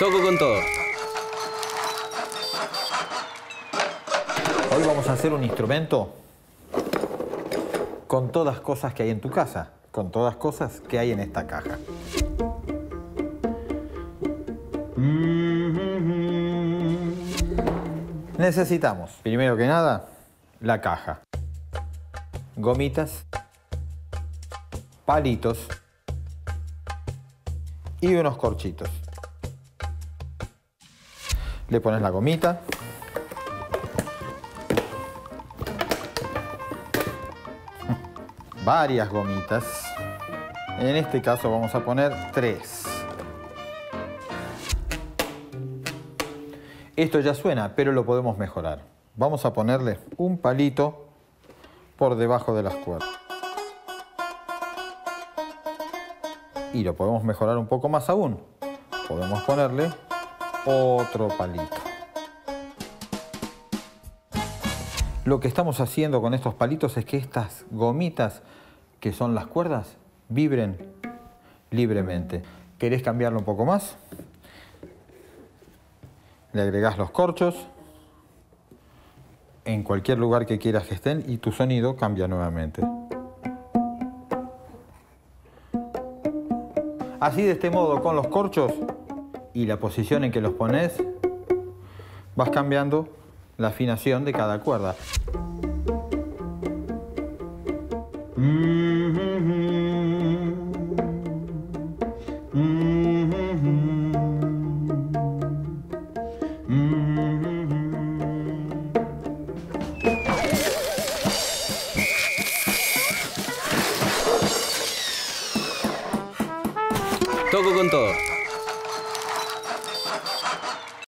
Toco con todo. Hoy vamos a hacer un instrumento con todas cosas que hay en tu casa, con todas cosas que hay en esta caja. Necesitamos, primero que nada, la caja, gomitas, palitos y unos corchitos. Le pones la gomita, varias gomitas. En este caso vamos a poner 3. Esto ya suena, pero lo podemos mejorar. Vamos a ponerle un palito por debajo de las cuerdas. Y lo podemos mejorar un poco más aún. Podemos ponerle otro palito. Lo que estamos haciendo con estos palitos es que estas gomitas, que son las cuerdas, vibren libremente. ¿Querés cambiarlo un poco más? Le agregás los corchos en cualquier lugar que quieras que estén y tu sonido cambia nuevamente. Así, de este modo, con los corchos y la posición en que los pones, vas cambiando la afinación de cada cuerda. Toco con todo.